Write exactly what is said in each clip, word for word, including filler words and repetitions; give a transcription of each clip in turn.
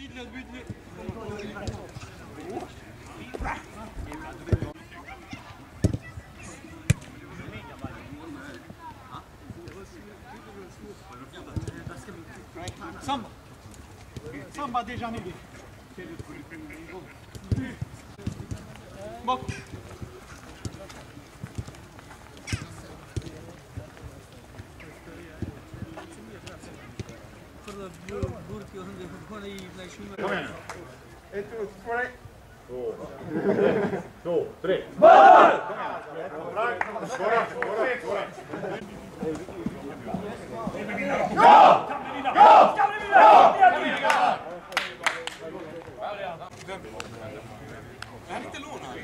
Samba. Samba déjà négé. Bak. Kom igen. Ett, två, tre. Två. Två, tre. Boll! Skåra, skåra, skåra. Ja! Ja! Ja! Är han inte lånad?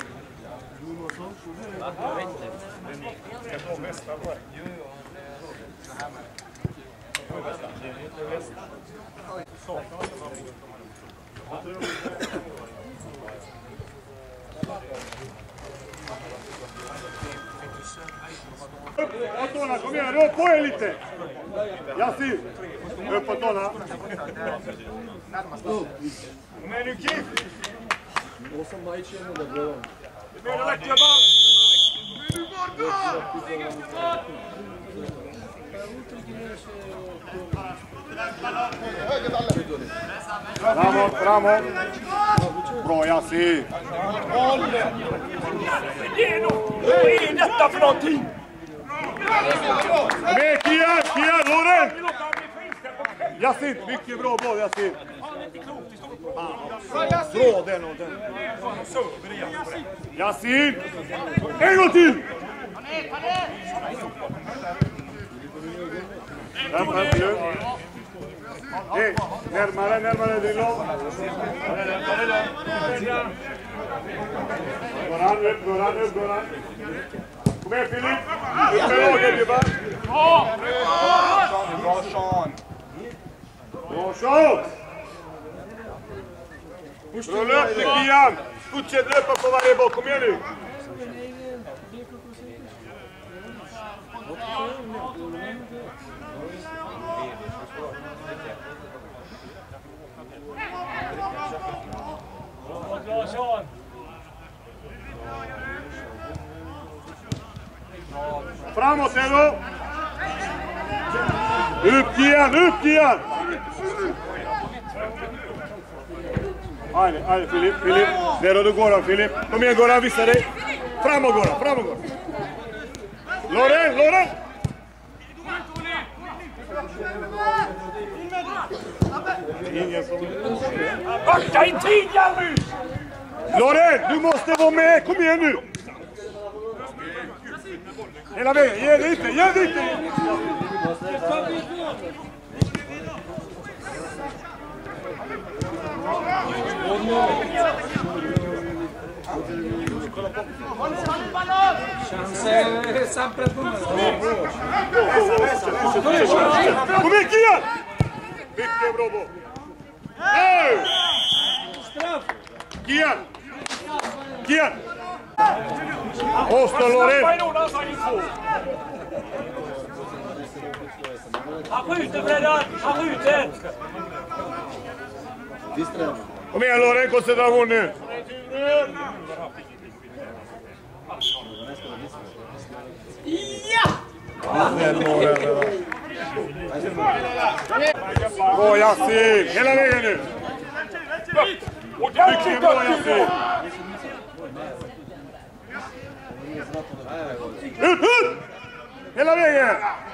Jag vet inte. Västra på det. Jo, jo. Så här med. Västra. Det är inte västra. Saknar inte man Upp på tårna, kom igen, rör på er lite! Yassir, upp på tårna. Kom igen nu, Kif! Det blir rätt jobbat! Nu borta! Framåt, framåt! Bra, Yassir! Vad är detta för någonting? Kom igen, Kian! Kian, Loren! Yassir, mycket bra, bra Yassir! Bra den och den! Yassir! En gång till! Hej, närmare, närmare Dillon! Goran, upp, Goran, upp, Goran! Kom igen Filip! Upp med laget gubbar! Bra Sean! Bra Sean! Rulla upp med Kian! Fortsätt löpa på varje boll, kom igen nu! Framåt Edo! Upp Kian, upp Kian! Ajde, ajde Filip, Filip. Där har du Goran Filip. Kom igen Goran, visa dig. Framåt Goran, framåt Goran. Loren, Loren! Ingen som... Backa in tid, Jerry! Loren, du måste vara med, kom igen nu! Hela vägen, ge dig inte, ge dig inte! Chance sempre på mig. Kom igen Kian! Mycket bra boll! Hey! Kian! Kian! Osta Loren! Han skjuter Fredrik! Han skjuter! Kom igen Loren, koncentration nu! Ja! Bra Yassir! Hela vägen nu! Mycket bra Yassir! Upp, upp! Hela vägen!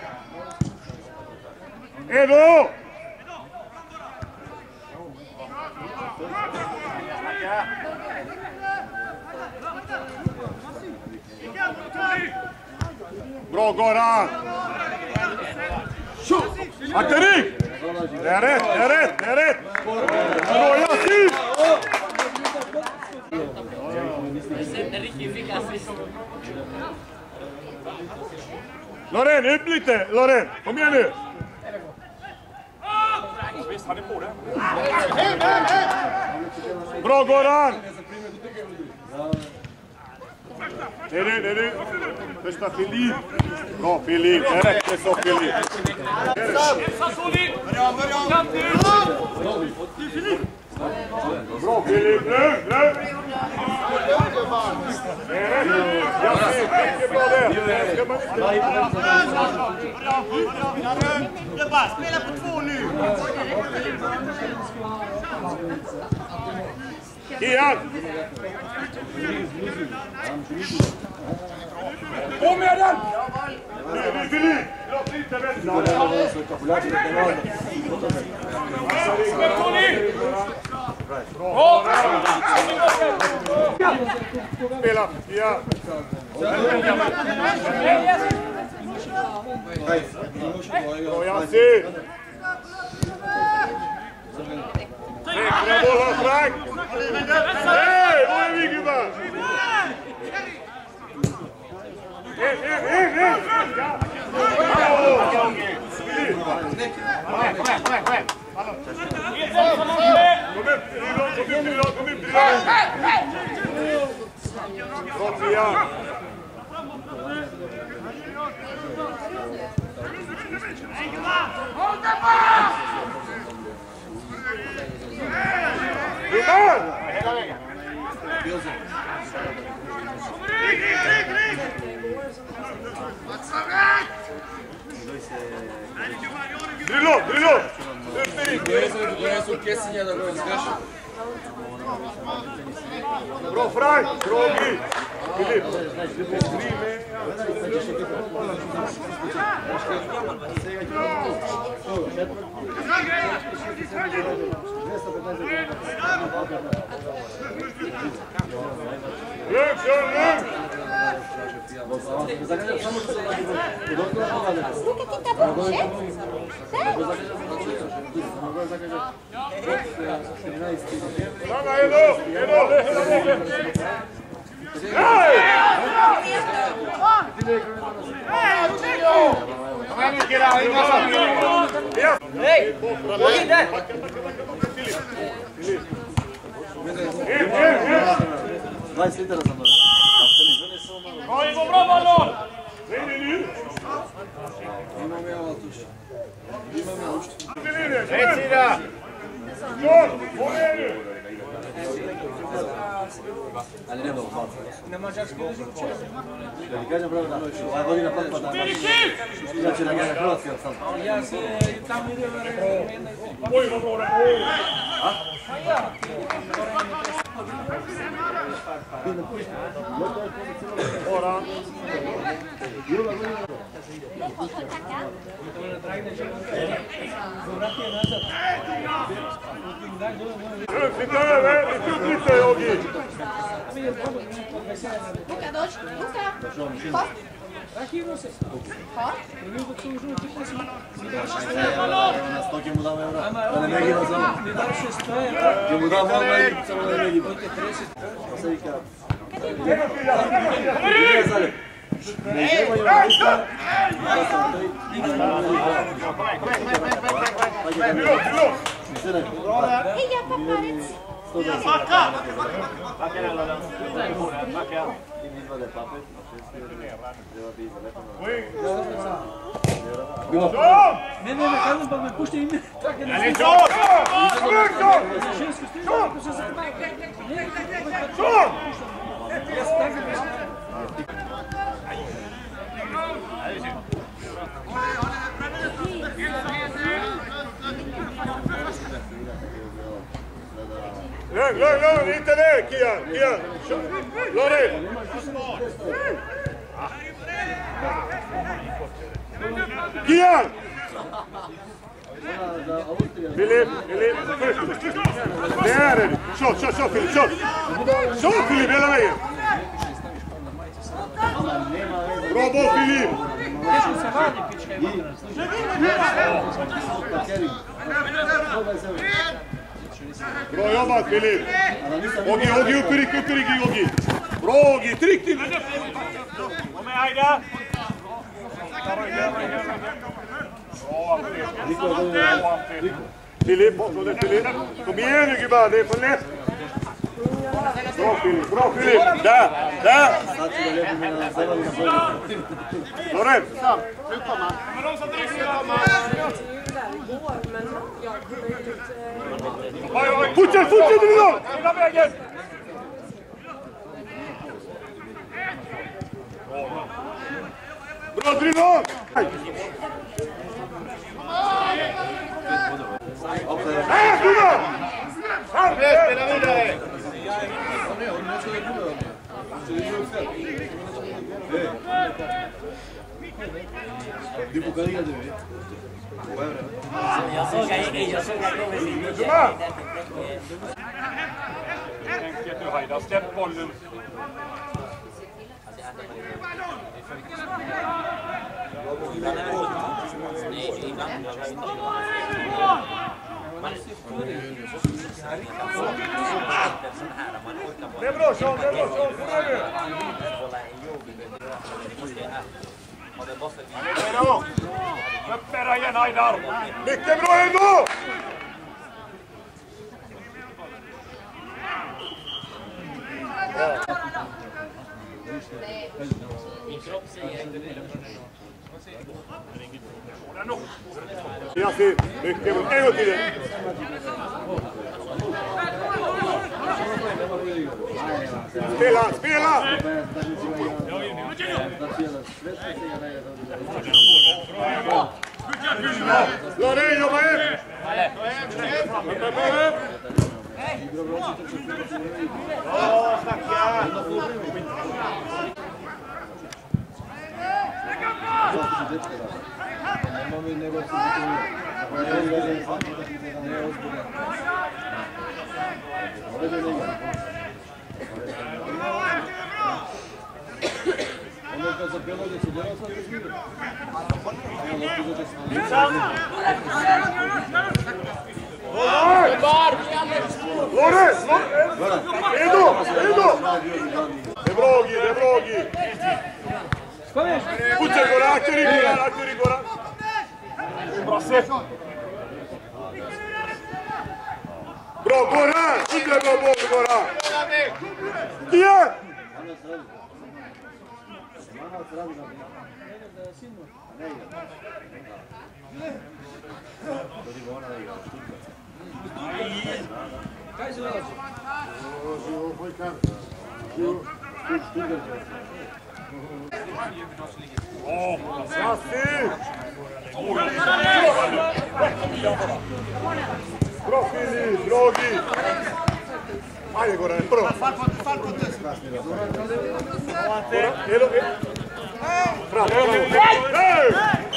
Edo! Bra Goran! Akterik! Det är rätt, det är rätt, det är rätt! Bra Yassir! Loren, upp lite! Loren, kom igen nu! Visst, han är på det. Bra Goran! Det är du, det är du. Första Filip. Bra Filip, det räcker så Filip. Filip, lugn, lugn! Det är rätt. Jag ser mycket bra där. Ska man Det bara spela på två nu. Kian! Kom med den! Filip! Låt lite vänta. Tony! Spela, ja. Bra Jansi! Säkra bollar Frank! Hej, vad är vi gubbar? En, en, en, en! Kom upp till idag, kom upp till idag, kom upp till idag! Bra Trian! Vimmar! Hela vägen! Drilo, drilo! Bra Frank, bra Gry! Filip! Lugn, kör lugn! Stanna, Edo! Edo! Hej! Kom igen nu killar, vi måste... Hej! Gå in där! In, in, in! Bra, det går bra, Ballon! Nej, nej, nu! Rätt sida! John, kom igen nu! Oj, vad bra det Bara. Flytta över, det tog lite Jogi. Luka, dođi, Luka. Hop. Hop. Stoki mu damo evra. Da ne negima samo. Gdje mu damo evra i samo da ne negima. Pa se vika. Gdje zalep? Ne iznemaju na ništa. Da sam tri. Hej, ja paparec. Backa! Izvade papet. Ne, ne, ne, kažem pa me pušti ime. Ali John! John! John! John! Lugn, lugn, lugn, inte där, Kian, Kian. Loren. Kian! Filip, Filip, det är det. Kör, kör, kör Filip, kör. Kör Filip hela vägen. Bra boll Filip. Bra jobbat Filip. Ogi, Ogi, upp i rygg, upp i rygg, Ogi. Bra Ogi, tryck till. Kom med Aida! Filip, bortåt Filip. Kom igen nu gubbar, det är för lätt. Bra Filip, bra Filip. Där, där. Loren. Nu kommer han. Men de som dricker kommer. Oj, oj. Fortsätt, fortsätt Drillo! Hela vägen! Bra Drillo! Nej, Drillo! Spela vidare! Du får gardera du. Jag såg att jag såg att kommer sin. Enkelt nu Haida, släpp bollen. Det är bra Sean, det är bra Sean, kom igen nu! Upp med dig igen Haidar! Mycket bra ändå! Yasin, mycket bra. En gång till. Spela, spela! Loreen, jobba in! Ja, snacka! Loreen! Edo! Edo! Det är bra Gui, det är bra Gui! Fortsätt Goran, akter i Goran, akter i Goran! Bra set! Bra Goran! Inte bra boll Goran! Igen! Yasin! Bra Filip, bra Gui! Ajde Goran, prvo! Edo, Fram, fram! Hej!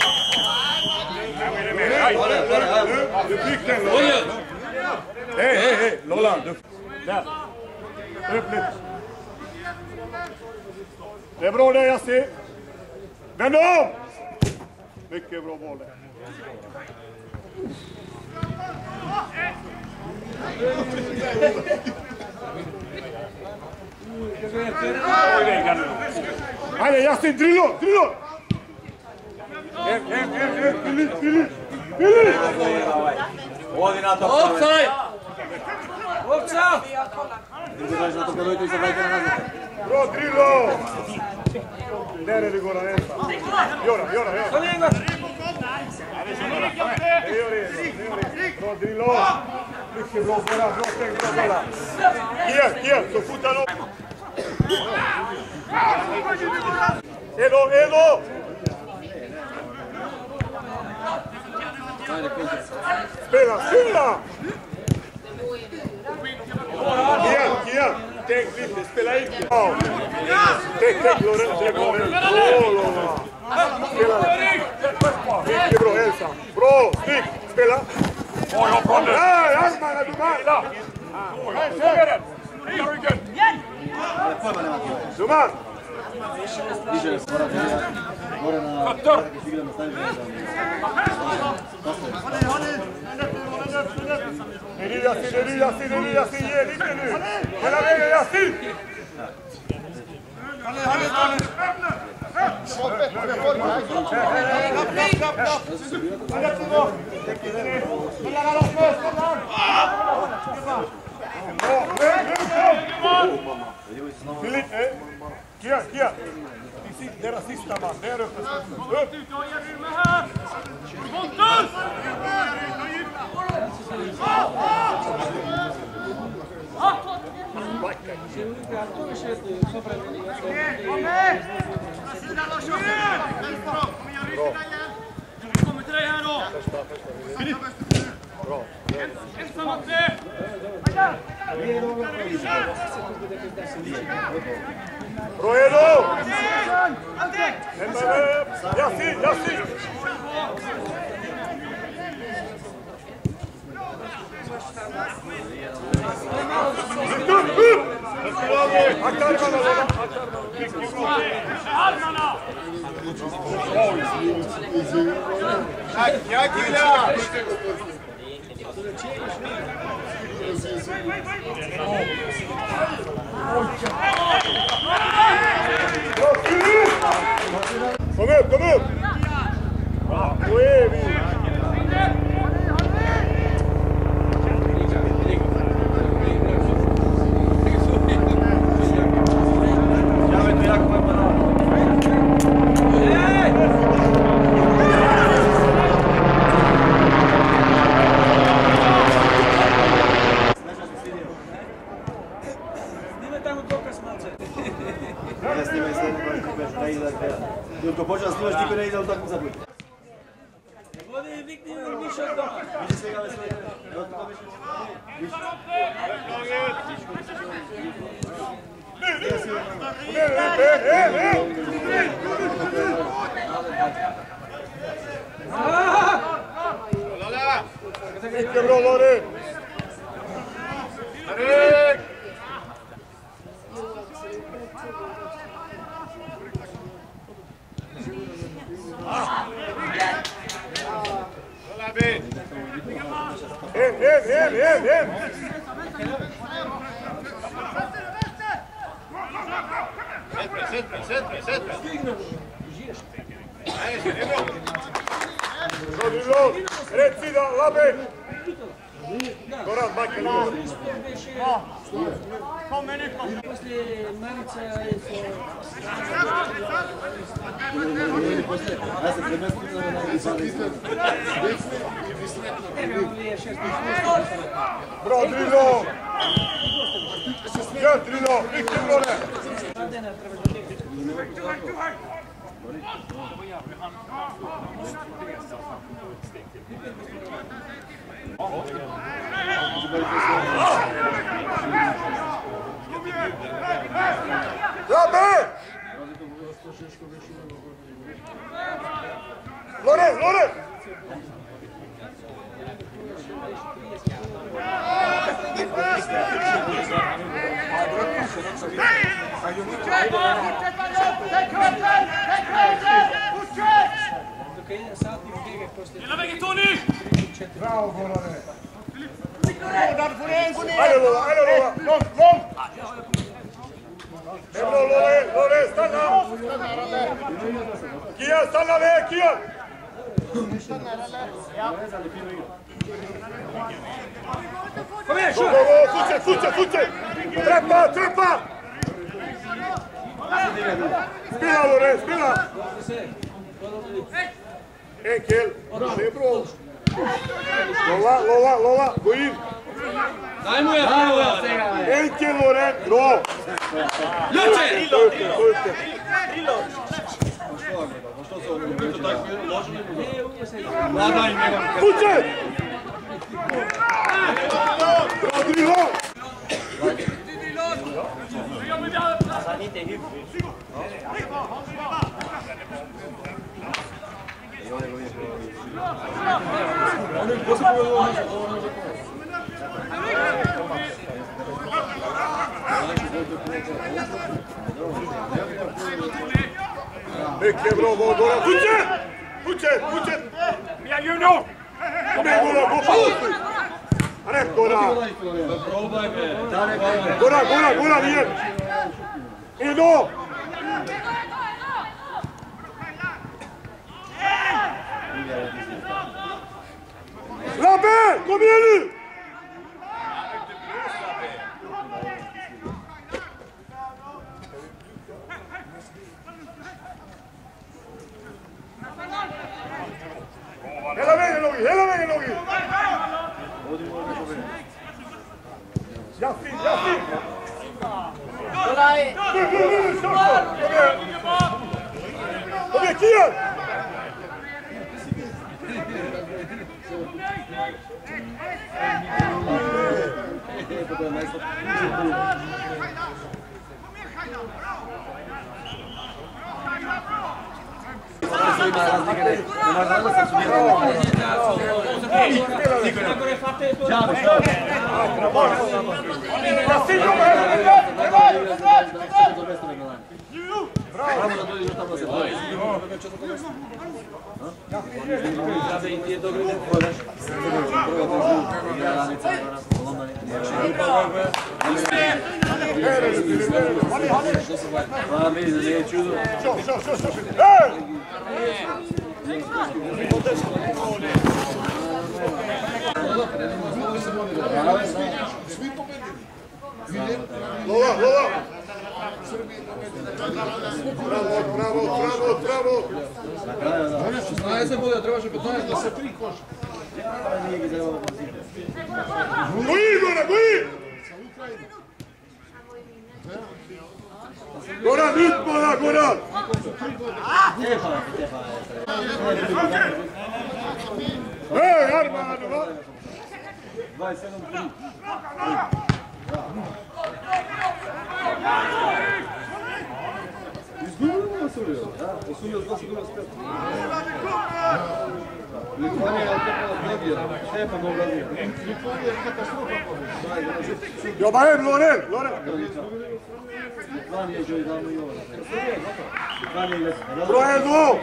Du fick den Lola! Hej, hej, hej! Lola! Där! Upp lite! Det är bra där Yasin! Vänd om! Mycket bra boll där. Allez Yasin, Drillo, Drillo! Hem, hem, hem, hem, Filip, Filip! Filip! Offside! Offside! Bra Drillo! Där är det Goran ensam. Göra, göra, göra! Kom igen! Det gör det, bra Drillo! Mycket bra Goran, bra tänk, bra Goran! Igen, igen, så fort han upp! Edo, Edo! Spela, spela! Igen, igen! Tänk lite, spela inte! Tänk, tänk Loren, tänk Loren! Bra Loren! Spela! Mycket bra ensam! Bra, stick! Spela! Nej, armarna du bara! Duman! Det är Yasin, det är Yasin, det är Yasin, ge lite nu! Hela vägen Yasin! Filip, eh? Kia, Kia! Deras sista man, där uppe. Upp! Pontus! Kommer till dig här då! Bra. Ensam mot tre! Bra Edo! Yasin, Yasin! Aktar bana baba. Armarna! Ja, killar! Kom upp, kom upp! Då är vi! Dok počeo snimaš, niko ne ide u takvu zabud. Vodi vikni više od doma. Vidi svega ve sve. Dok to više više. Mycket bra Lore! Erik! Hem, hem, hem, hem, hem! Sätt mig, sätt mig, sätt mig! Nej, det är bra! Bra Drillo! Rätt sida, Labbe! Goran, backa nu! Kommer nu! После Marica je Ja se treba skupiti na izvali. Bra Drillo! Gör Drillo! Mycket bra det! Labbe! Lore, Lore! Hela vägen Tony! Bravo Gorane! Ajde Lola, ajde Lola! Långt, långt! Det är bra Lore, Lore, stanna! Kia, stanna med, Kia! Kom igen, Gå, gå, kör! gå, fortsätt, fortsätt, fortsätt! Träffa, träffa! Spela Lore, spela! Enkel, det är bra! Lola, Lola, Lola, gå in! Daj mu je! Enkel Lore, bra! Luče! Gå upp det, gå upp det! Fortsätt! Bra Drillo! han inte är hygglig. Mycket bra, Gora! Fortsätt! Fortsätt, fortsätt! Mia Junior! Kom igen, Gora! Gå på! Rätt, Gora! Gora, Gora, Gora, igen! Edo! Labbe! Kom igen nu! Hela vägen Logi, hela vägen Logi! Yasin, Yasin! Kom igen, Kian! Lova, lova! Bravo, bravo, bravo, bravo! šesnaest bude, trebaše petnaest da se tri koša. Goji, Gora, goji! Goran, ritmo, Goran! Ej, Arman! dvadeset sedam tri. Izgubili nas uvijel, da? Osunio zbog sigurno spet. Litvanija je tekala Belgija, Štepan obrazio. Litvanija je katastrofa. Jobajem, Loren, Loren! Litvanija je joj davno i ovo. Litvanija je gledala. Broje dvo!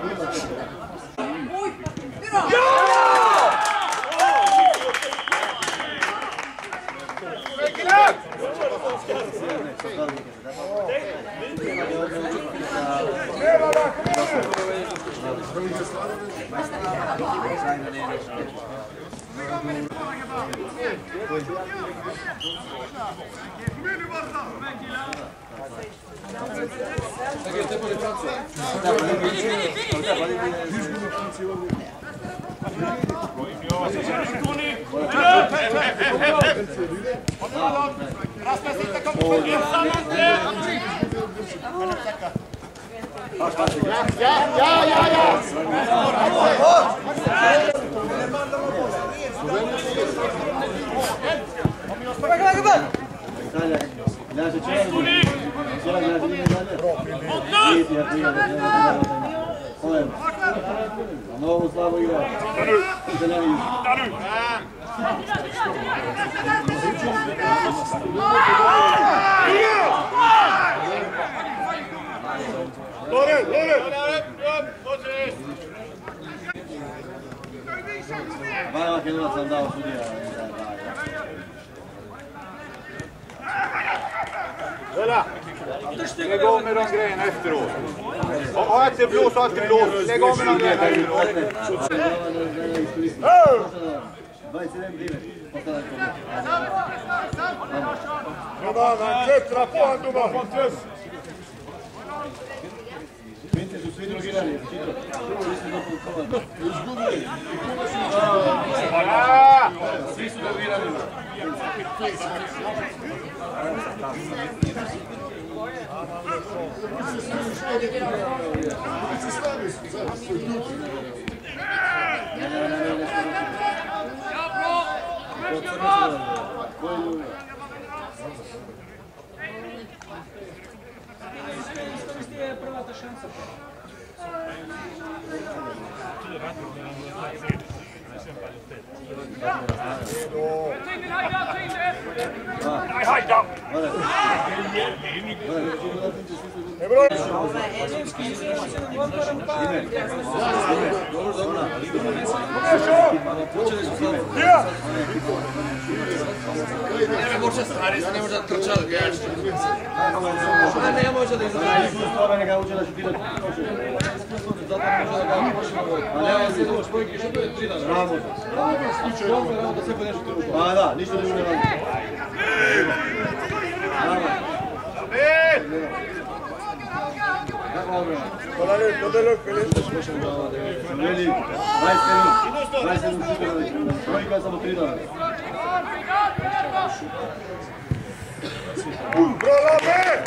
Novo slabo igra. Loren, Loren! Vajva Kelovac sam dao sudija. Vela! Lägg av med de grejerna efteråt. Ha inte blås och alltid blås. Lägg av med de grejerna efteråt. dvadeset sedam devet. Dobar, han klättrar på han, Dobar! Finci su svi drogirani. Izgubili. Svi su drogirani. Ne može stvari, ne može da trča od gašća. Ne može da izrazi. Ove neka uče da šutirati. Zato ne može da ga počne. A ne, ja se idemo špojke, što to je tri dana. Ramo. Ramo da sve bude nešto drugo. Pa da, ništa drugo ne radi. Ramo. Hvala lijepo, to je lijepo, Filip. Veli, dvadeset sedam, dvadeset sedam šutirali. Brojka samo tri dana. Bra Labbe!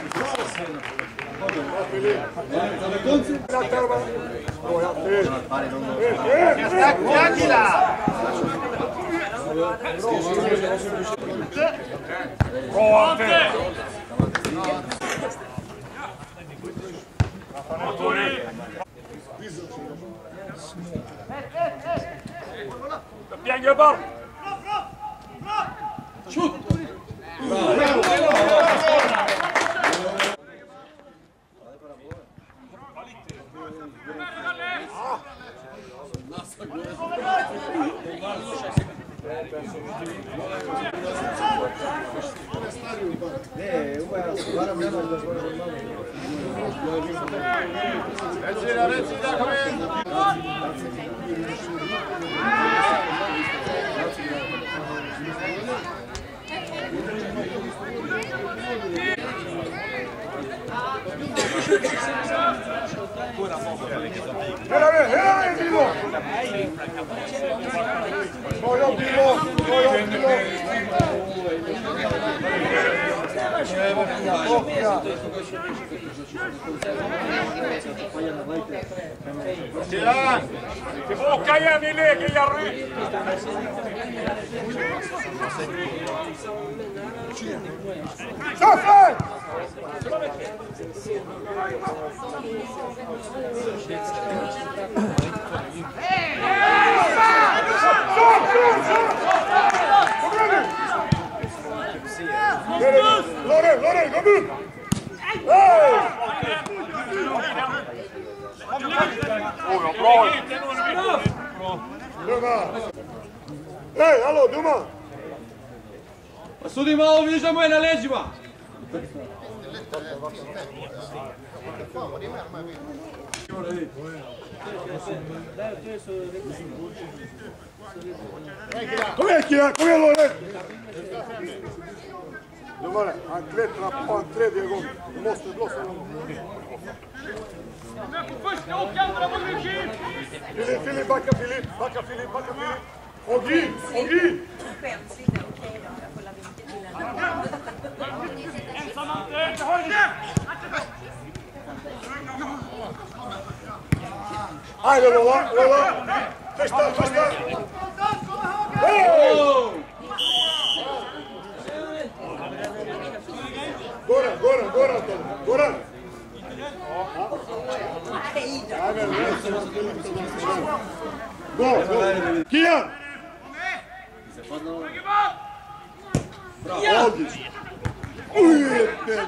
Bra Ante! Upp igen gubbar! Shoot! Rätt sida, rätt sida, kom in! Hela vägen, hela vägen Bilbo! Bra jobb Bilbo! Bra jobb Bilbo! Sidan! Tillbaka igen i läge Jerry! Schaffe! Loren, Loren, kom ut! Hej! Åh, bra! Dumma! Hej, hallå, dumma! Судима, виждам му е на леđima. Kom igen Kia, kom igen Loren! Domare, han klättrar på en tredje gång. Du måste blåsa honom. Filip, Filip, backa Filip, backa Filip, backa Filip. Oggi, Oggi! Haydi Lola, Lola! Första, första! Goran, Goran, Goran, Goran! Gå, gå! Kia! Bra, Aldis! Oj, den!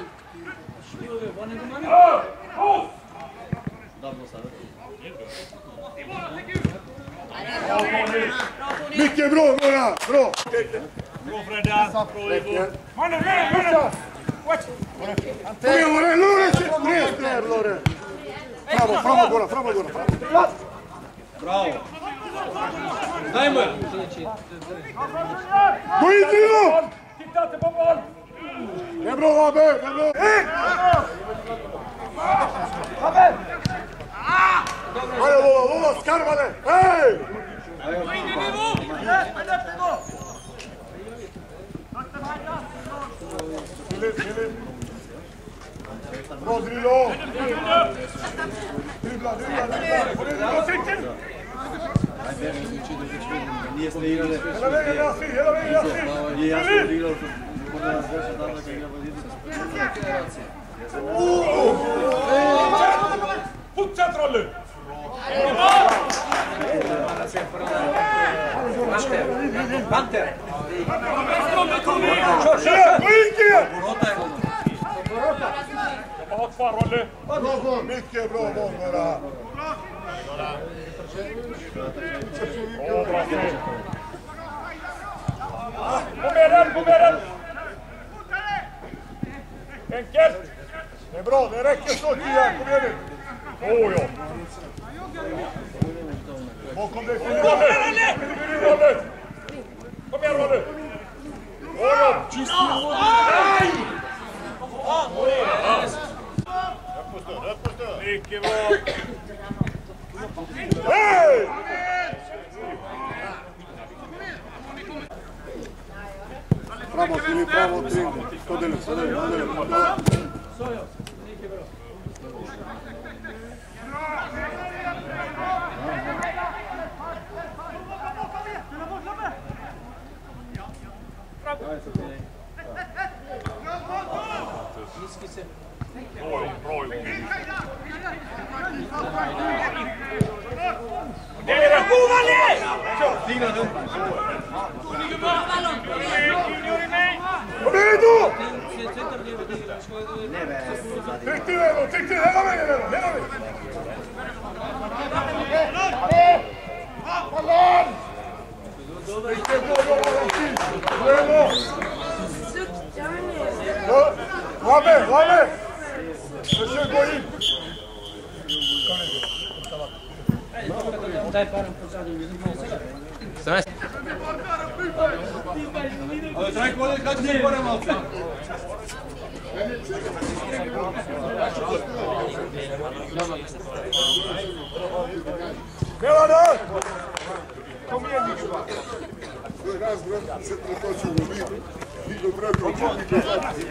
Mycket bra, Goran! Bra! Bra Fredda! Bra Ivo! Mannen, mannen! Kom igen Loren, Loren! Res där Loren! Framåt, framåt Goran, framåt Goran! Bravo. Daj mu! Gå in Trino! Titta inte på boll! Det är bra Abbe, det är bra! Hej! Hallå Lola, Lola, skarva det! Hej! Filip, Filip! Bra Drillo! Dribbla, dribbla, dribbla! Cykel! Nije stirale. Hela vägen Yasin, hela vägen Yasin! Je jasno bilo Fortsätt Rolle! Panter! Kör, kör! Gå in igen! Jag har ett fan Rolle! Bra, mycket bra boll bara! Bra, bra spel! Kom med den, kom med den! Enkelt! Det är bra, det räcker så Kia, kom igen nu! Åh ja! Bakom dig Filip! Kom igen Rolle! Kom igen Rolle! Åh ja! Upp och stöd, upp och stöd! Mycket bra! Hej! Pravo, Filip, pravo, tri. Sto delim, sto delim, sto delim. Kom igen då! Tryck till Velo, tryck till hela vägen Velo, hela vägen! Ballon! Riktigt bra jobbat Velo! Rabbe, Rabbe! Försök gå in! Ali trajk vode kad se gore malce. Milano! Kom igen Nikola! Raz, raz, se tretoču u vidu. Niko tretoču, Niko tretoču.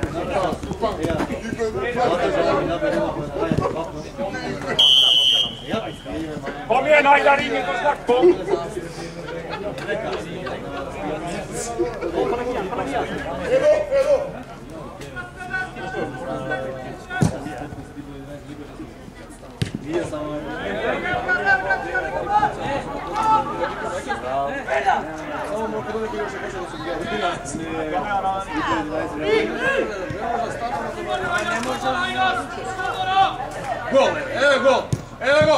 Kom igen Ajdar, inget att snacka om! Edo, Edo! Nije samo... Samo mu kada neki još je počeo da su ga gol, evo gol, evo gol!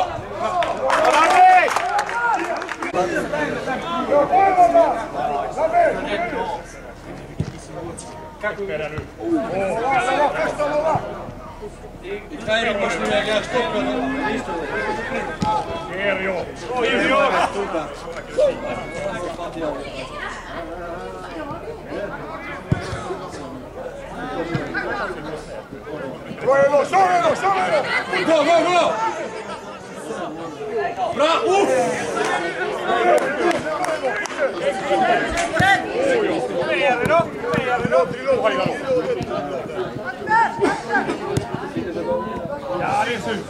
Kako ga ranu? I kaj je pošli me gledaš toliko, no? Erio! Erio! Šovelo, šovelo, šovelo! Go, go, go! Bra, uf! Erio! Erio! Ja, det är surt.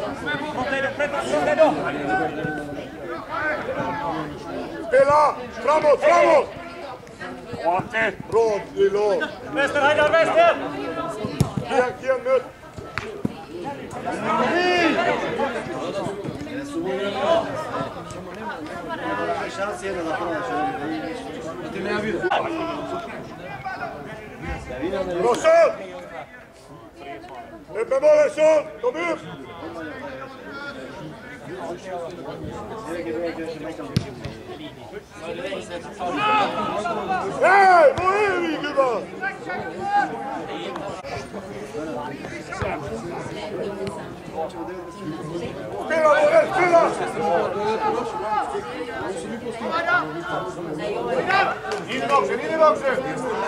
Spela! Framåt, framåt! Åter! Bra, Lilo! Vänster, Hajdar, vänster! Kian, Kian, möt! Šans jedna da pronaš, da ti nema vidio. Bra skott! Upp med bollen, Sean! Kom upp! Hej! Vad är vi, gubbar? Spela, bollen! Spela! In i boxen, in i boxen!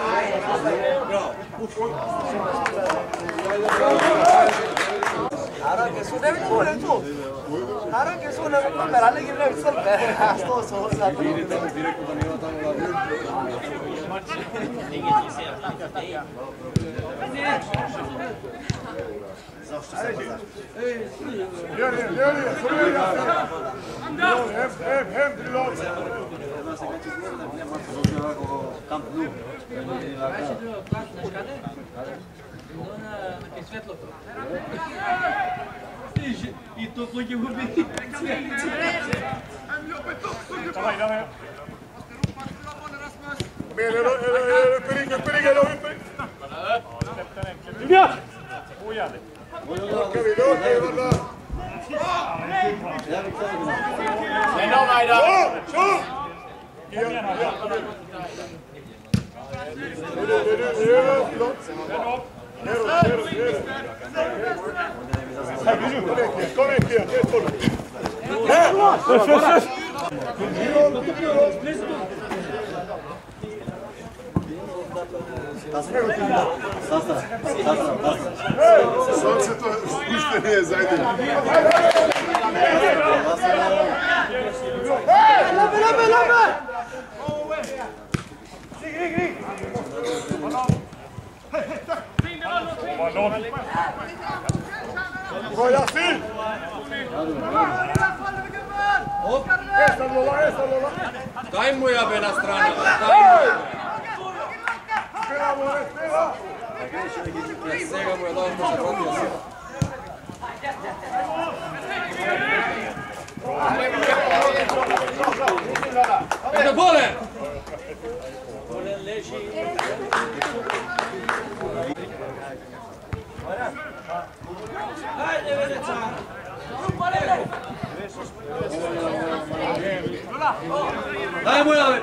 Ahora que suena el culo, tú. Ahora que suena el culo, pero alguien le hizo el perro. Todo eso, Geri, geri, şuraya gel. Hem, hem, hem, pilot. I to slugi gubi. Dawaj, dawaj. Men, är det Uppering, Uppering, eller Uppering? Ja! Ojävligt. Åker vi, åker vi, vänta. Men då, Ajdar! Så, så! Igen, igen. Är det, är det, är det, pilot? Neråt, neråt, neråt. Kom igen, Kian, ett håll. Här! Pilot, pilot. Sasa, sasa, sasa. Сонце то спущение зайде. ¡Lame, lame, lame! Rig, rig, rig! Bra Yasin! Esa Lola, esa Lola! Daj mu jabena strana, daj mu! Spela more, spela! Svega mu je dao mu se rodio se. Ide bole! Bolen leži. Hajde, Vedeca! Daj mu jabe!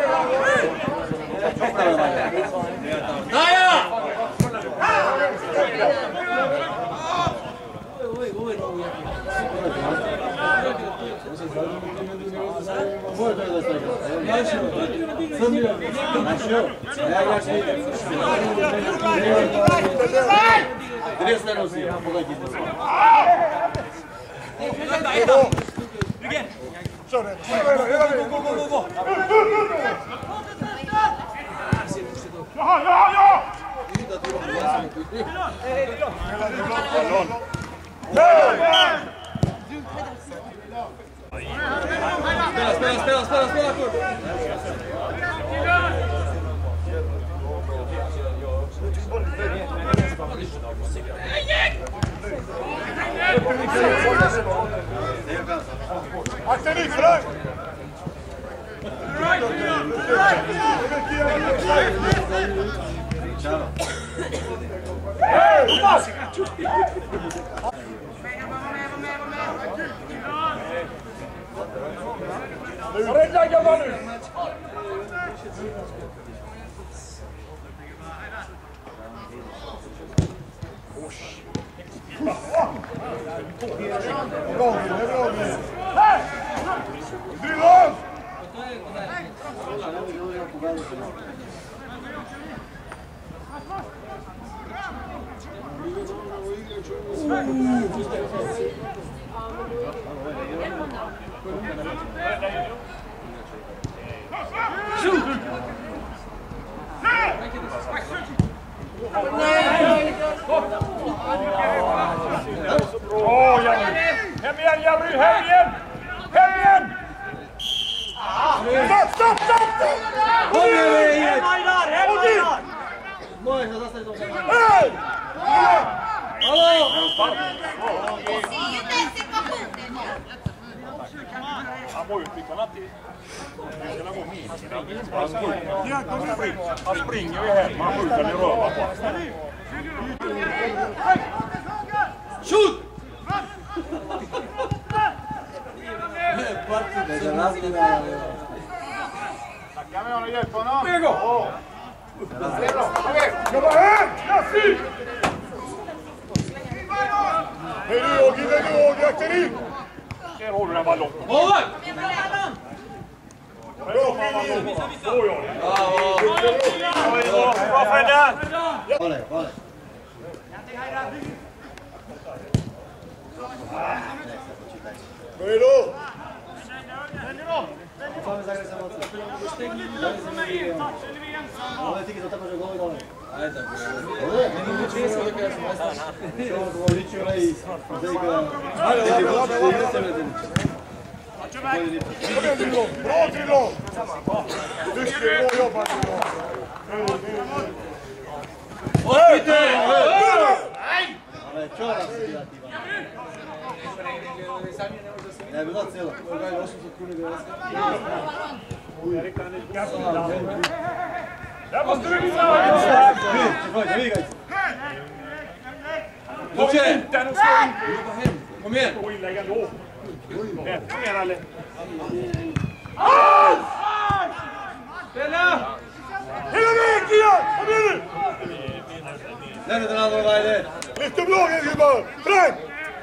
Daj ja! Spela, spela, spela, spela, kurva! Akterik, Frank! Regla gammal nu! Drillon! Åh, Jerry! Hem igen, Jerry! Hem igen! Hem igen! Stopp, stopp, stopp! Kom igen! Hem Ajdar! Hem Ajdar! Hej! Han må utveckla till... Han springer ju hem, han brukar ju röra på. Shoot! Kan vi ha någon hjälp honom? Mego! Det är bra. Jobba hem! Yasin! Hej du Ågi, hej du Ågi, akterik! Där har du den ballongen. Målvakt! Bra Fredrik! Så gör det. Bra Fredde! Vale, vale. Hej då! Fame zagrać za mocno. Ale ty, kto tam może głowy dalej? Ajde, Ale, nie liczy się, że jest majstor. Čo, to liczy i zejga. Ale, ale, Kom igen Drillon! Bra Drillon! Duktig, bra jobbat Drillon! ale čo raz si dati? Ne, bila cela. Ovo je osamsto kuna devetsto. Där måste vi vinna! Vidi, vidi. Kom igen! Den och slå in! Kom igen! Gå inlägg ändå! Kom igen Alle! Spela! Hela vägen igen! Kom igen nu! Lämna den andra vägen. Lyft upp lagen gubbar! Frank!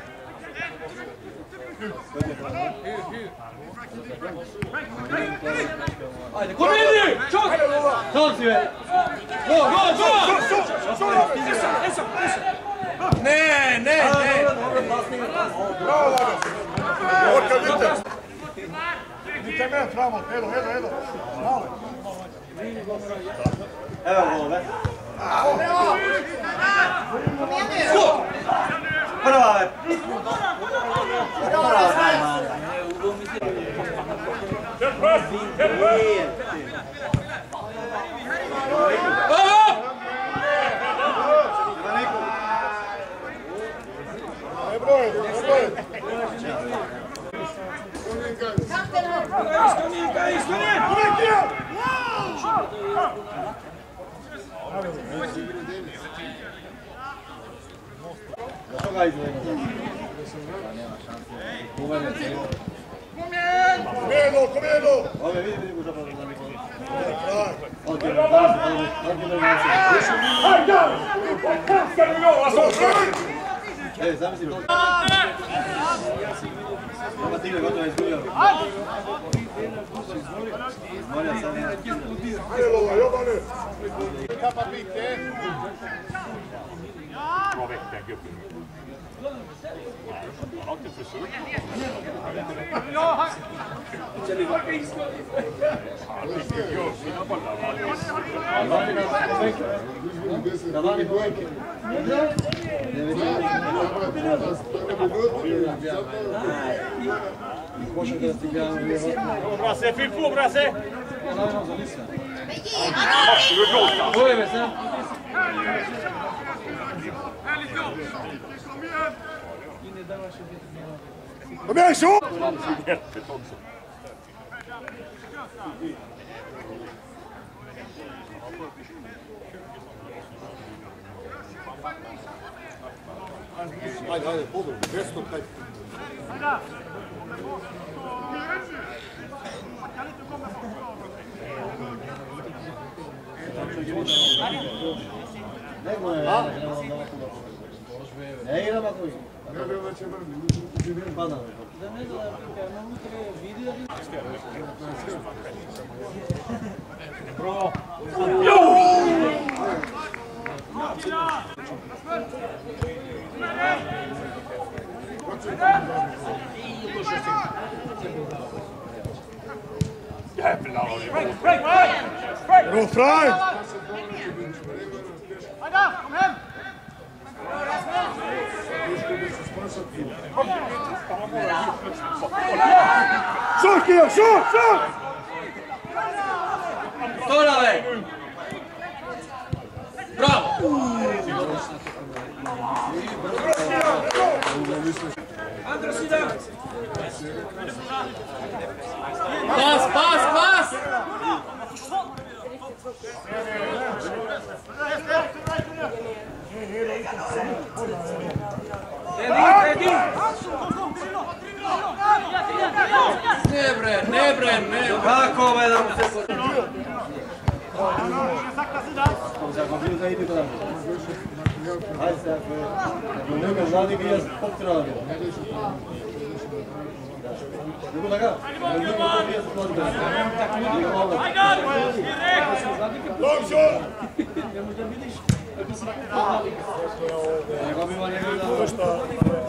Kom igen nu! Tjock! Ta sig! Gå, gå, gå! Så, så, så! Nej, nej, nej! Bra laget! Jag orkar inte! Ni kan med framåt, hejdå, hejdå, hejdå! Evo gole. Kom igen nu! Bra! Hjälp oss! Hjälp oss! Kom igen då, kom igen då! Ja, men vi vi går så på den. Okej, Vad ska du göra så? hej, samma sitt. Jag var tidigare gott att skulle. Maria sa Hej, jobba nu! Tappat lite. Bra vecka, gubben. Han har inte försökt. Brasse, fyll på Brasse! Kom igen, så! Hjälpet också. Ajde, ajde, podu, desno, kaj. Nej, det var kul. Pada. Bra! Jävlar vad det är. Bra, Frank! Kom hem! Så, killar, så, så! Ta den väg! Bravo! Andra sidan! Pass, pass, pass! Nebre, nebre, nebre. Kako ovaj da mu se... Sakta sidan! Ajde se, ako je neka zadnji gdje je potrebno. Nego da ga? Nego da gdje se potrebno. Lång kör! Nego bi ima njega da...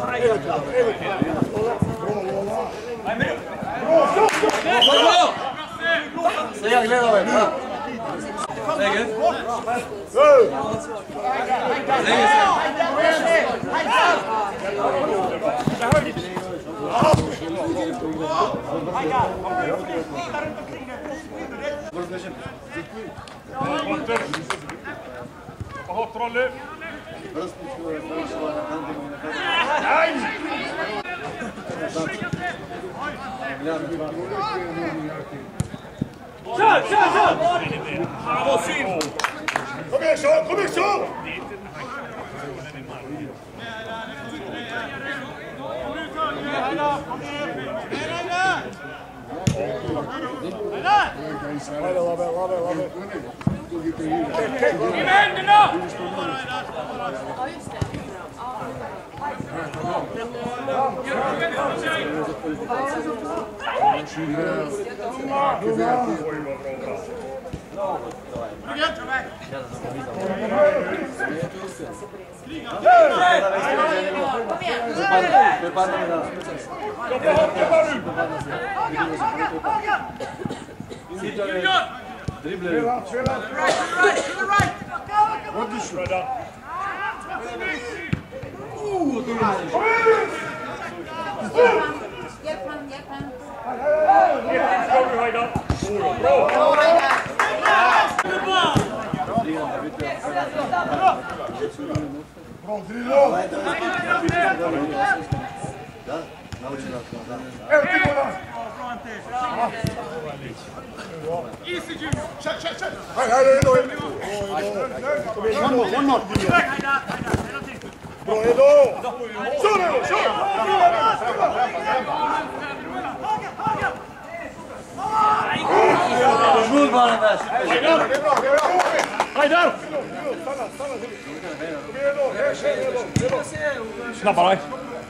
Bravo! Se ja gledam ovaj, da. Läge. Öh! Läge sig. Vad har Trolle? Kör, kör, kör! Vad synd! Kom igen, så, kom igen, så! Ajde, lave, lave, lave. In händerna! Dribler. Odlično. Hjälp han, hjälp han. Ska vi Hajdar? Bra! Bra, Drilo! Da, nauči nas. Evo ti gola! Hajde, hajde, Edo, Edo! One more, one more! Bra, Edo! Kör, Edo, kör! Skjut bara där! Hajdar! Snabbare!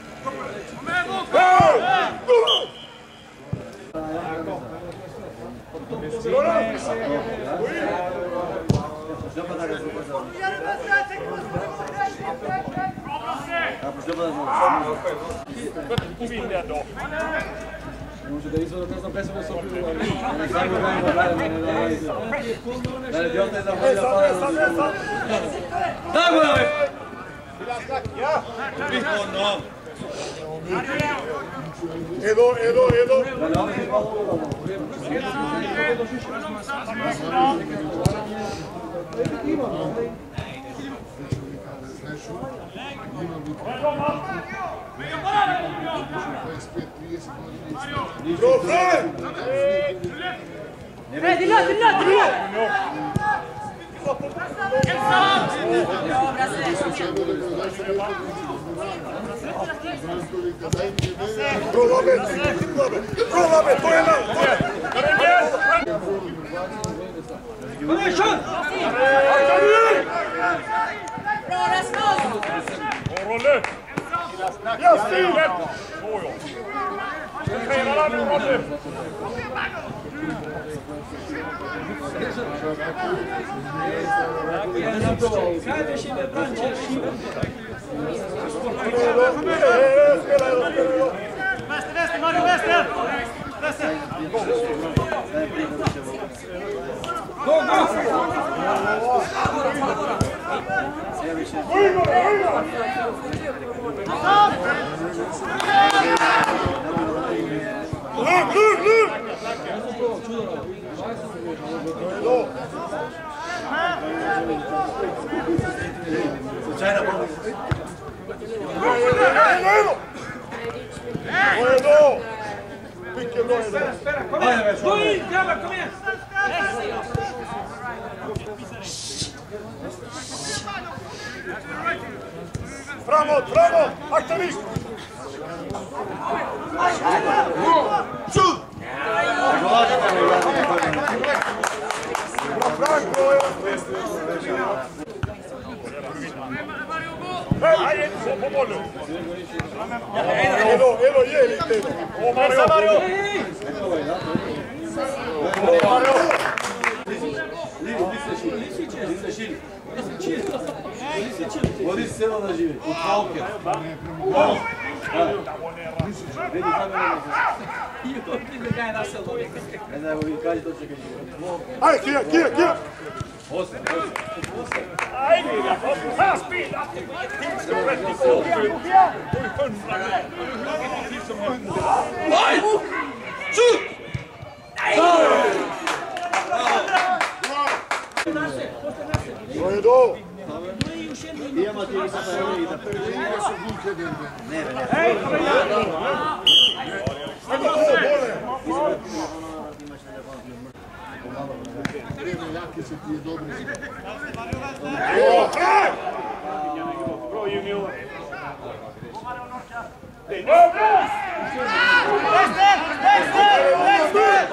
Może to jest to na presję po sobie. Ale sam go nie ma, ale idiota za mnie. Tak, mamy. Edo, Edo, Edo! Bra, Fred! Fred, till löp, till löp, till löp! Ja, Bra, Labet! Bra, Labet! Ta hela! Kom igen, kör! Bra Rasmus! Rolle! Ja, stilet! Åjo! Tränarna nu, Rolle! Vänster, vänster, Mario, vänster! Vänster! Gå, gå! Höjda, höjda! Lugn, lugn, lugn! Случайно был. Edo! Mycket bra, Edo! Gå in, grabbar, kom igen! Framåt, framåt! Akta dig! Skjut! Bra, Frank! Hej, inte så på bollen! Edo, Edo, ge lite Edo! Åh, Mario! Mario! Åh, Mario! Vodi se selo da živi. U Falke. Vidi tamo je. Ne znam, vi kaži to čeka živi. Ajde, Kija, Kija, Kija! Osam, osam. Ajde, här spelar det på ett till som rätt i åker. Nej! Skjut! Bra, Edo! Idemo ti vi sada evo i da prvi. Ne, ne. Hej, kom igen! Ajde, ovo, bolje! Bra, Frank! Bra, junior! Vänster, vänster, vänster!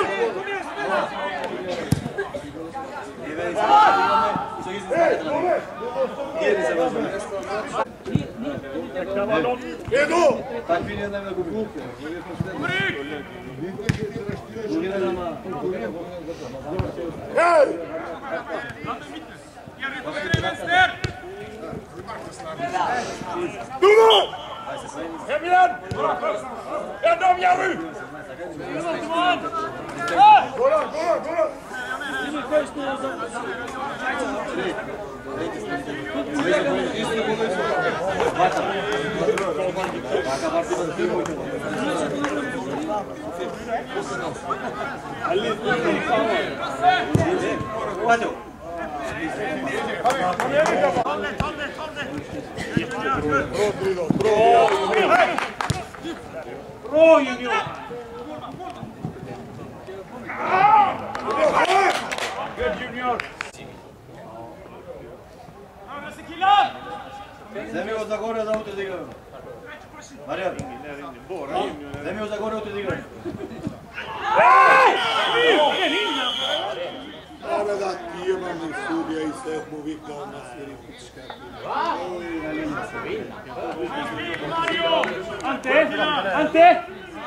Edo! Tak vidim da me gubi. Gubi nama. Hej! Duno! Hem igen! Ända om Jerry! Gå då, gå då, gå då! mi kaj što je za... Bra Junior! Good Junior! Zemi od Zagorja da utre igraju. Marijan, Zemi od Zagorja utre igraju. Ove da imamo sudija i sve mu vikao na sirifička. Ante! Ante!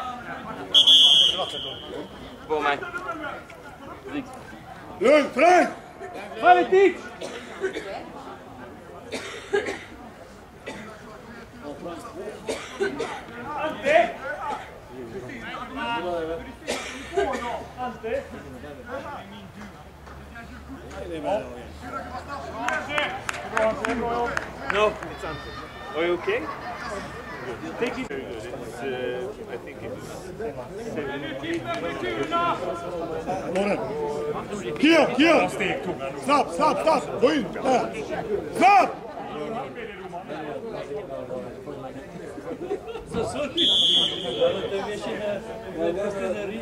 Gå mig. Lugn, Frank! Kvalitet! Ante! Ante! No, it's Ante. Are you okay? Take it. It's, uh, I think it's... Loren! Kia, Kia! Snabb, snabb, snabb! Gå in! Där! Snabb! Să sorti! Te vieșine, vestine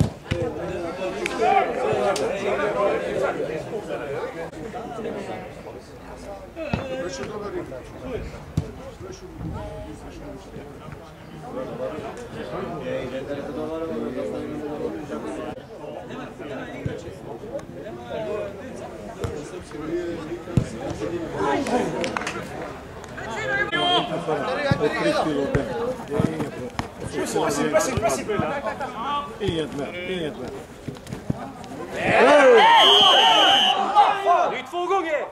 Inget mer, inget mer. Det är två gånger!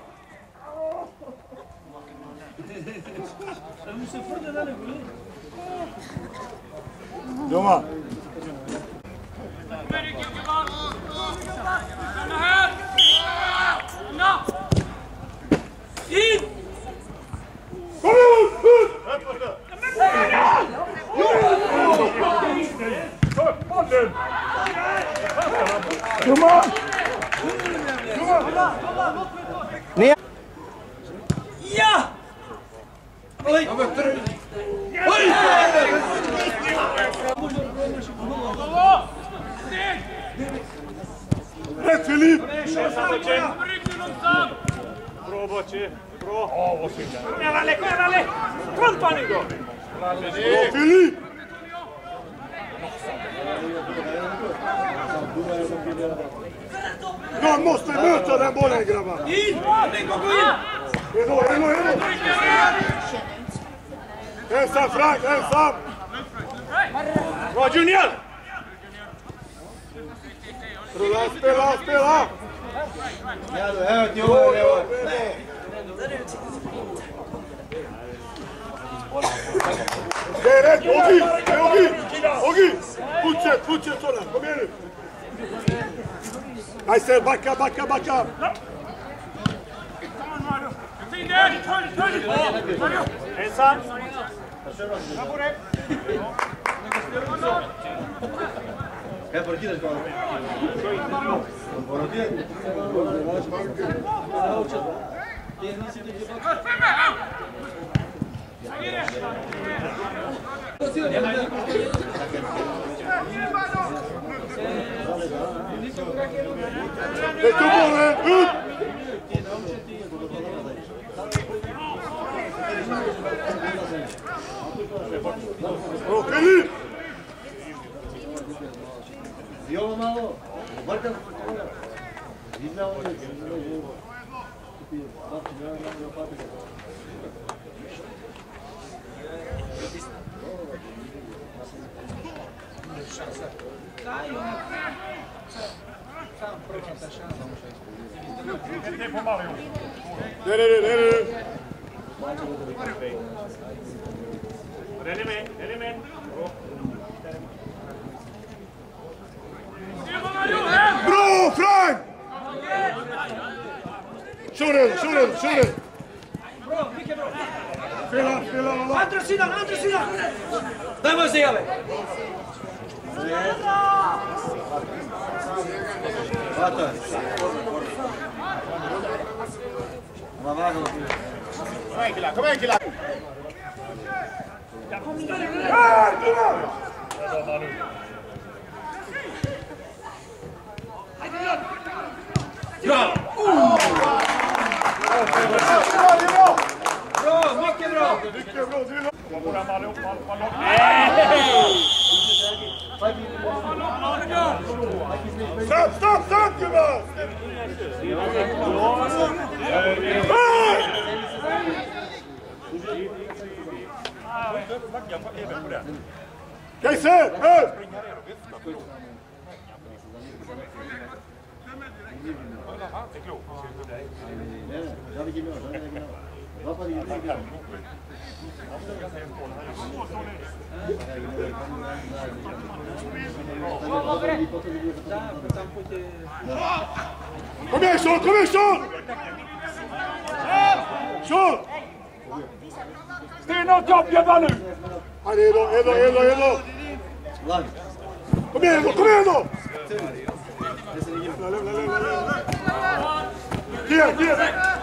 Joma! In! Kom igen! Joma! Ja! Oj! Oj! Rätt Filip! Bra Bocci! Bra! Ja, vad snyggt! Kom igen Ralle, kom igen Ralle! Trampa nu då! Bra Filip! Någon måste möta den bollen grabbar! In! Gå in! Eno, eno, eno! Ensam Frank, ensam! Bra Junior! Spela, spela, spela! Ja, du hör inte Johan, Johan. Det är rätt, Oggi! Oggi! Oggi! Fortsätt, fortsätt sådär, kom igen nu! Aysel, backa, backa, backa! Ensam! Ja, por aquí les vamos. Por aquí. Det tog bollen, ut! Bra, Filip! Jobba malo. Marka. Vidna ovo. Nej, nej, nej, nej. Den är med, den är med. Bra, Frank! Kör redan, kör redan, kör redan! Bra, mycket bra. Spela, spela alla! Andra sidan, andra sidan! Där var ser vi! Vata. Vad var det? Kom igen killar, kom igen killar! Bra! Bra, mycket bra! Mycket bra, du! Stopp, stopp, stopp gubbar! Kajse! Hör! Kom igen Sean, kom igen Sean! Sean! Sten och topp jobbar nu! Han är då, är då, är då, är då! Kom igen då, kom igen då! Ge, ge!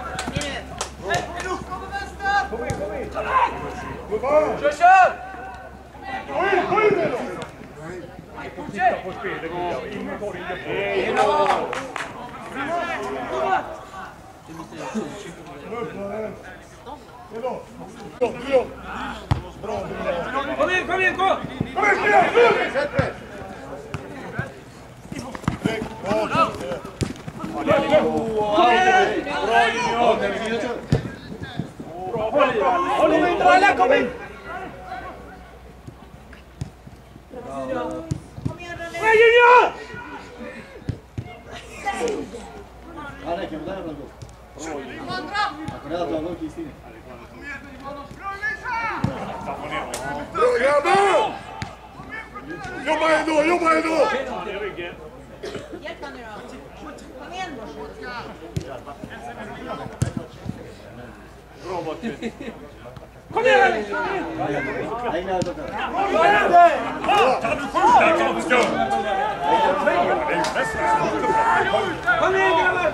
Kör, kör! Gå in, gå in då! Titta på spelet, ingen går in det. Kom igen, kom igen, gå! Kom igen, kom igen! Sätt press! Håll in, alla, kom in! Kom igen, Ja, det kan vara bra. Bra. Bra, Kristin. Bra grabbar! Jobba ändå, jobba ändå! Hjälp han nu då. Kom igen då. Bra Botte! Kom igen! Häng där borta. Kom igen grabbar!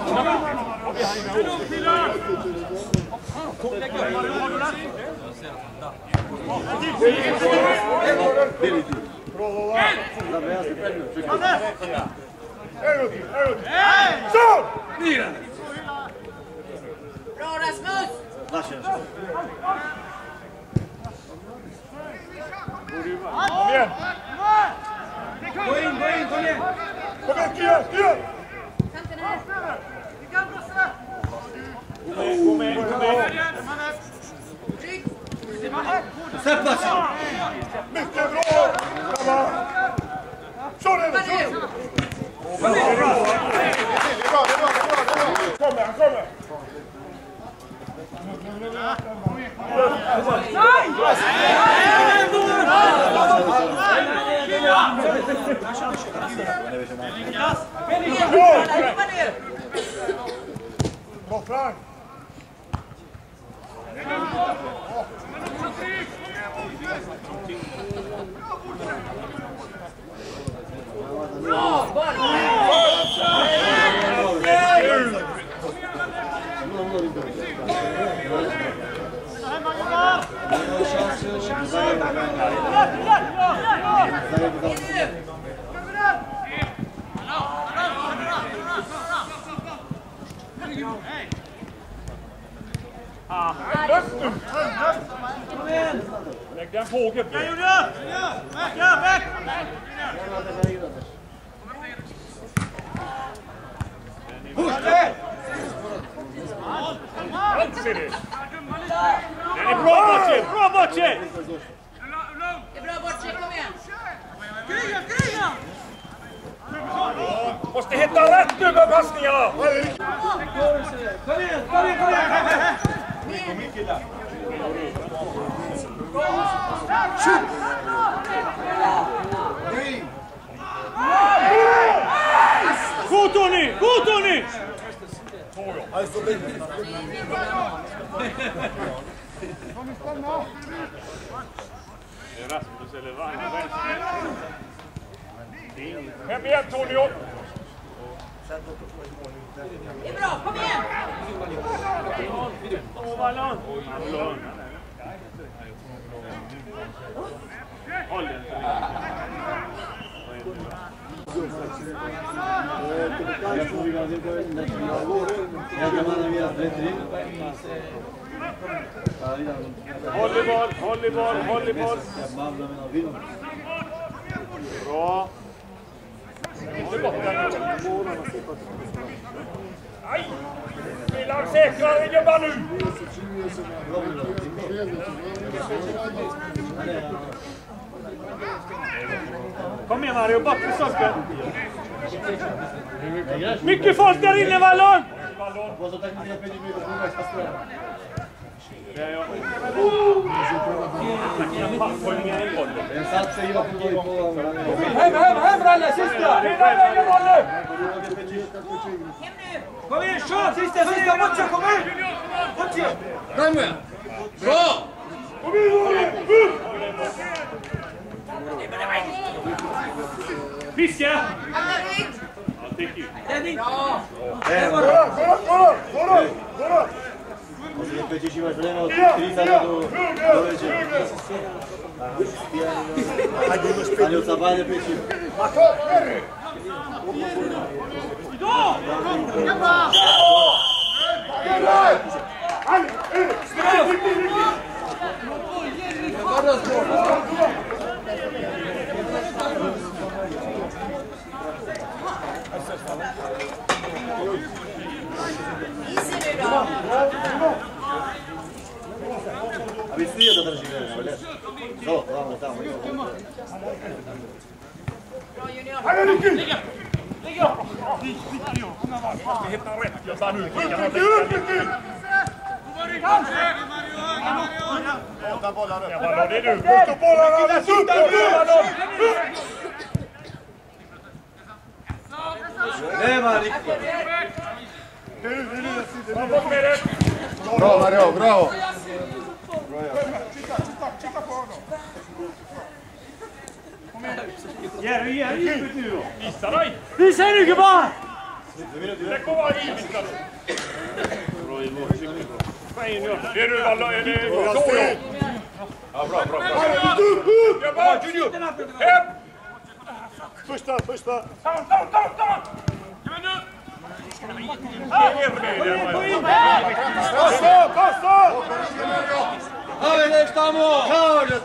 Bra Rasmus! Varsågod. Kom igen! Gå in, gå in, kom igen! Kom igen, Kia, Kia! Kanten här. Kom igen, kom igen! Tryck! Släpp platsen! Mycket bra! Grabbar! Kör redan, Kom kör! nu! Det är bra, det är bra, det är bra! Kommer, han kommer! Bra Frank! Bra! Boll! Lägg den på gubben. Den är bra Bocce, bra Bocce! Det är bra Bocce, kom igen! Måste hitta rätt nu med passningarna! Kom igen, kom igen, kom igen! Gå Tony, gå Tony! Två gånger. Aj, så bättre. Det är Rasmus eller Vagnar vänster. Hem igen, Tonio! Det är bra, kom igen! Åh, Vallon! Håll den så länge. Håll i boll, håll i boll, håll i boll. Bra. Inte bort den. Aj! Spelar säkrare gubbar nu! Kom igen Mario, bort med socken! Mycket folk där inne, Vallon! Hem, hem, hem Ralle, sista! Kom igen, kör! Sista, sista, Boccia, kom in! Boccia! Fram med! Bra! Fiske! Alla Den är Ja! Gora, gora, gora, gora! Może nie będzie siła źle, no Krisa do doleci. Ani ocabanie pieci. Easy nu då! A vi svi da drži ga, ne? So, tamo, tamo. Bra junior! Hajde, Niki! Ligga! Jag hittar rätt, jag stannar ut. Upp, Niki, upp, Niki! Åtta bollar upp. Det är du. Första bollen, alldeles upp, upp! Det var riktigt. Bort med det. Bravo, Mario, bravo! Jerry, Jerry, ut nu då. Visa dig. Visa dig gubbar! Lägg på varje visa då. Bra i mål, mycket bra. Vad är nu? Det är du, Valla, är det så? Ja, bra, bra, bra. Upp, upp! Jobba, Junior! Hem! Första, första! Down, down, down, down! Passa, passa! A ver, estamos! Claudio!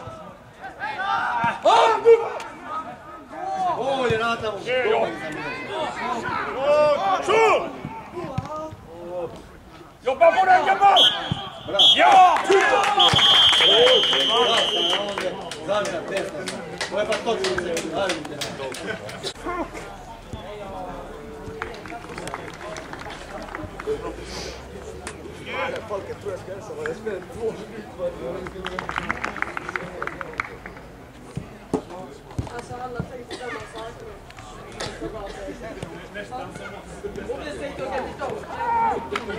Oh, je rata mu. Så! Jobba på den, jobba! Ja! Zamjena, testa. Ovo je pa točno se radite. Alltså alla tänkte samma sak. Nästan som oss.